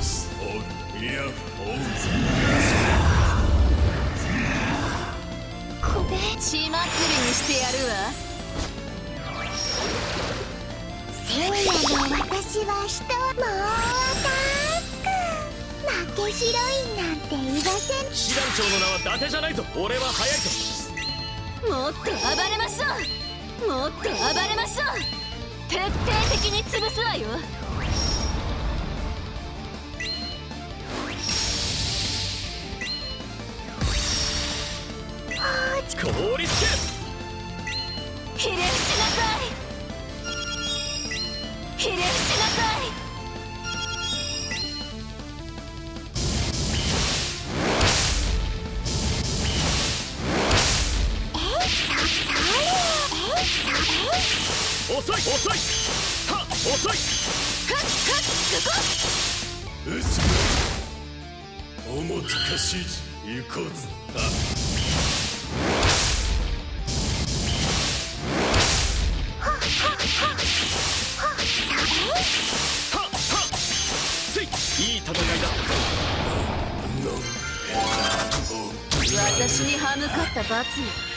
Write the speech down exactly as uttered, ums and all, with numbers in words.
スオールイヤフォンこれ血祭りにしてやるわ。 せいやの私は人もうアタック負けヒロインなんて言わせん。 師団長の名は伊達じゃないぞ。俺は速いぞ。 もっと暴れましょう。もっと暴れましょう。徹底的に潰すわよ。 凍りつけ。 ひれ伏しなさい。ひれ伏しなさい。 遅い遅い。はっ遅い。 はっはっそこ。 うすおもたかしい行こうぞ。 いい戦いだったか。 私に歯向かった罰よ。